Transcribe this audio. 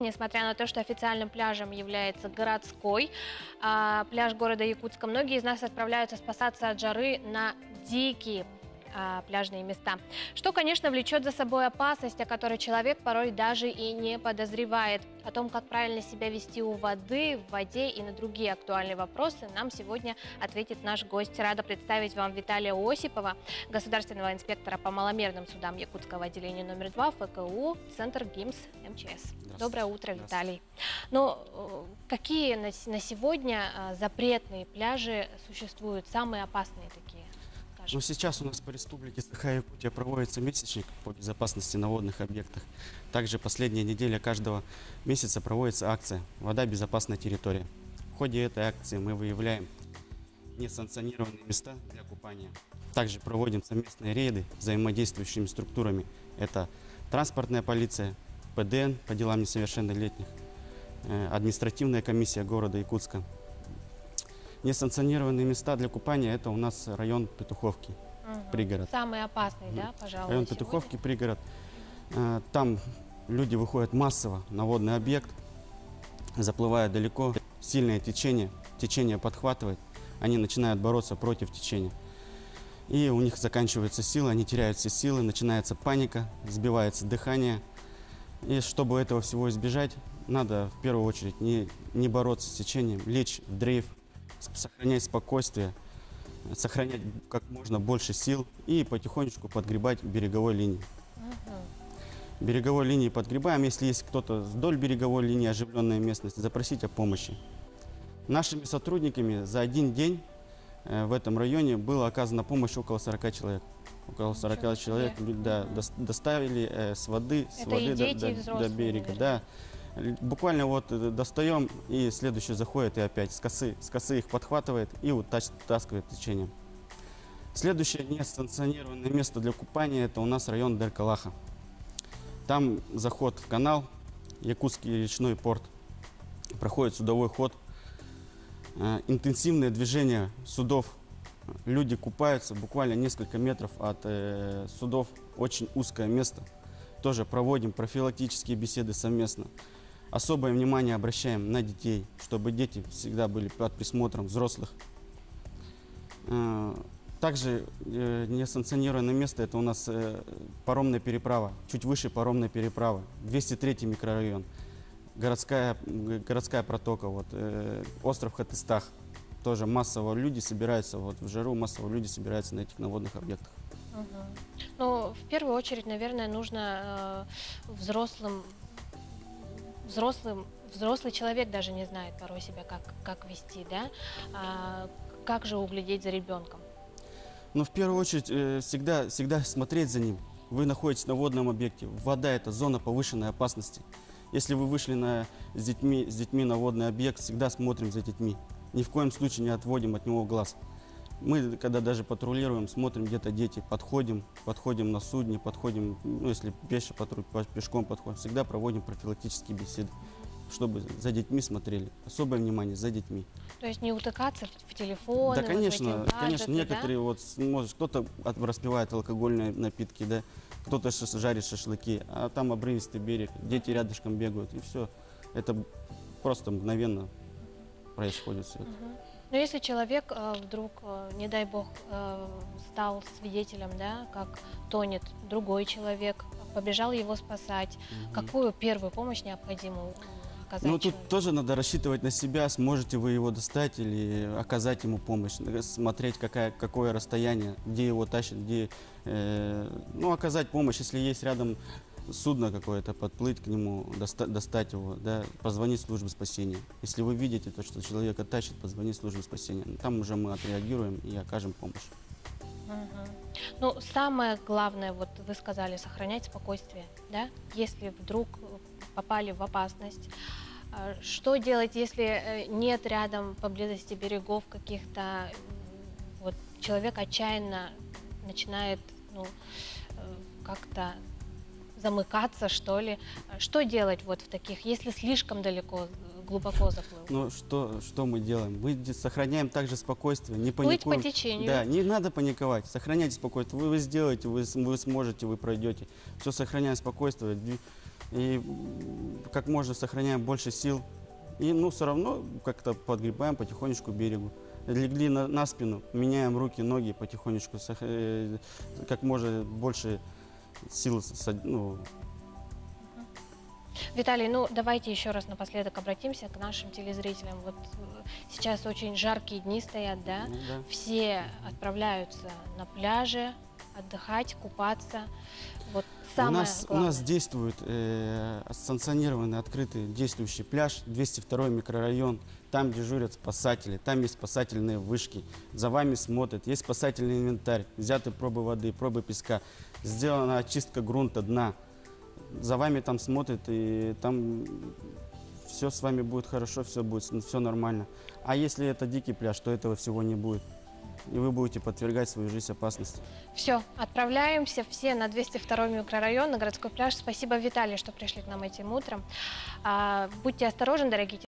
Несмотря на то, что официальным пляжем является городской пляж города Якутска, многие из нас отправляются спасаться от жары на дикие пляжные места. Что, конечно, влечет за собой опасность, о которой человек порой даже и не подозревает. О том, как правильно себя вести у воды, в воде и на другие актуальные вопросы, нам сегодня ответит наш гость. Рада представить вам Виталия Осипова, государственного инспектора по маломерным судам Якутского отделения номер 2 ФКУ, Центр ГИМС МЧС. Доброе утро, Виталий. Ну, какие на сегодня запретные пляжи существуют, самые опасные такие? Ну, сейчас у нас по республике Саха-Якутия проводится месячник по безопасности на водных объектах. Также последняя неделя каждого месяца проводится акция «Вода. Безопасная территория». В ходе этой акции мы выявляем несанкционированные места для купания. Также проводим совместные рейды с взаимодействующими структурами. Это транспортная полиция, ПДН по делам несовершеннолетних, административная комиссия города Якутска. Несанкционированные места для купания – это у нас район Петуховки, пригород. Самый опасный, да, пожалуй, район Петуховки, пригород. Там люди выходят массово на водный объект, заплывая далеко, сильное течение, течение подхватывает, они начинают бороться против течения. И у них заканчиваются силы, они теряют все силы, начинается паника, сбивается дыхание. И чтобы этого всего избежать, надо в первую очередь не бороться с течением, лечь в дрейф, сохранять спокойствие, сохранять как можно больше сил и потихонечку подгребать береговой линии. Береговой линии подгребаем. Если есть кто-то вдоль береговой линии, оживленная местность, запросить о помощи. Нашими сотрудниками за один день в этом районе была оказана помощь около 40 человек. Около 40 человек доставили с воды до берега. Да. Буквально вот достаем, и следующий заходит и опять с косы их подхватывает и утаскивает течением. Следующее несанкционированное место для купания – это у нас район Деркалаха. Там заход в канал, Якутский речной порт, проходит судовой ход, интенсивное движение судов, люди купаются буквально несколько метров от судов, очень узкое место. Тоже проводим профилактические беседы совместно. Особое внимание обращаем на детей, чтобы дети всегда были под присмотром взрослых. Также несанкционированное место – это у нас паромная переправа, чуть выше паромной переправы, 203-й микрорайон, городская протока, остров Хатыстах. Тоже массово люди собираются, в жару массово люди собираются на этих водных объектах. Ну, в первую очередь, наверное, нужно взрослый человек даже не знает порой себя, как вести, да? Как же углядеть за ребенком? Ну, в первую очередь, всегда смотреть за ним. Вы находитесь на водном объекте. Вода – это зона повышенной опасности. Если вы вышли с детьми на водный объект, всегда смотрим за детьми. Ни в коем случае не отводим от него глаз. Мы, когда даже патрулируем, смотрим, где-то дети, подходим на судне, подходим, ну, если пешком подходим, всегда проводим профилактические беседы, чтобы за детьми смотрели. Особое внимание за детьми. То есть не утыкаться в телефон? Да, конечно, некоторые, да? Кто-то распивает алкогольные напитки, да, кто-то жарит шашлыки, а там обрывистый берег, дети рядышком бегают, и все. Это просто мгновенно происходит все это. Но если человек вдруг, не дай бог, стал свидетелем, да, как тонет другой человек, побежал его спасать, какую первую помощь необходимо оказать? Ну, тут тоже надо рассчитывать на себя, сможете вы его достать или оказать ему помощь, смотреть, какое расстояние, где его тащат, оказать помощь, если есть рядом судно какое-то, подплыть к нему, достать его, да, позвонить в службу спасения. Если вы видите, что человека тащит, позвонить в службу спасения. Там уже мы отреагируем и окажем помощь. Ну, самое главное, вот вы сказали, сохранять спокойствие, да? Если вдруг попали в опасность, что делать, если нет рядом поблизости берегов каких-то, вот человек отчаянно начинает, как-то замыкаться, что ли. Что делать вот в таких, если слишком глубоко заплыл? Ну, что мы делаем? Мы сохраняем также спокойствие, не паникуем. Плыть по течению. Да, не надо паниковать, сохраняйте спокойствие. Вы сделаете, вы сможете, вы пройдете. Все, сохраняем спокойствие, И как можно сохраняем больше сил. И ну, все равно как-то подгребаем потихонечку к берегу. Легли на спину, меняем руки, ноги потихонечку, как можно больше сил. Ну. Виталий, ну давайте еще раз напоследок обратимся к нашим телезрителям. Вот сейчас очень жаркие дни стоят, да? Ну, да. Все отправляются на пляже отдыхать, купаться. Вот У самое нас главное. действует санкционированный открытый действующий пляж, 202 микрорайон. Там дежурят спасатели, там есть спасательные вышки, за вами смотрят, есть спасательный инвентарь, взяты пробы воды, пробы песка, сделана очистка грунта, дна. За вами там смотрят, и там все с вами будет хорошо, все нормально. А если это дикий пляж, то этого всего не будет. И вы будете подвергать свою жизнь опасности. Все, отправляемся все на 202 микрорайон, на городской пляж. Спасибо, Виталий, что пришли к нам этим утром. Будьте осторожны, дорогие